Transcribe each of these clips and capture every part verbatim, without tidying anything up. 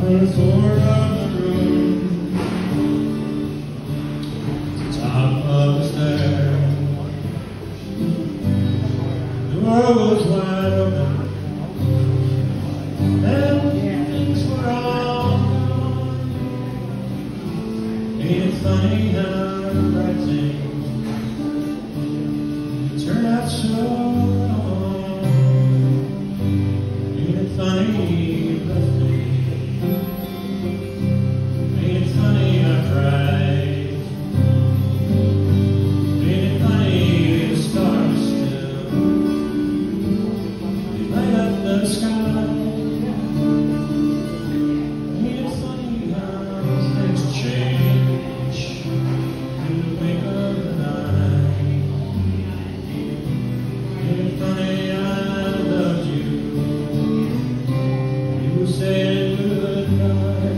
the floor of the room, the top of the stairs. The door was wide open, and things were all gone. Ain't it funny how the right things turn out so wrong? Ain't it funny you left me? Ain't it funny I cried? Ain't it funny the stars still they light up the sky? Ain't it funny how things change in the wink of the night? Ain't it funny I loved you? You said goodbye.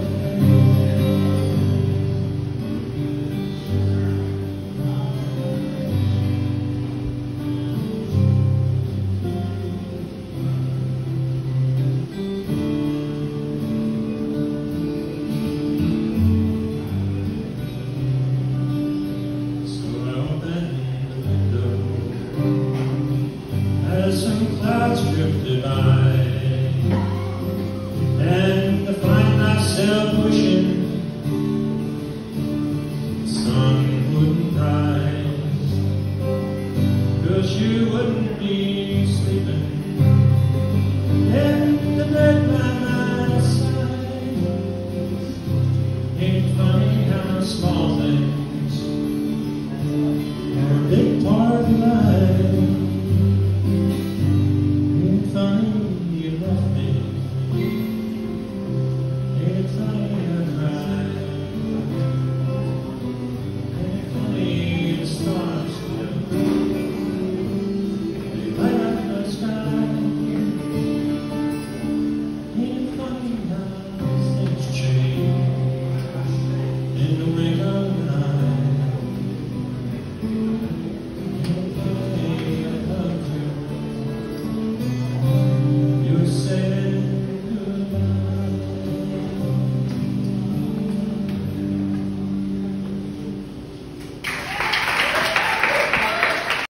So I opened the window as some clouds drifted by, and to find myself wishing the sun wouldn't rise, 'cause you wouldn't be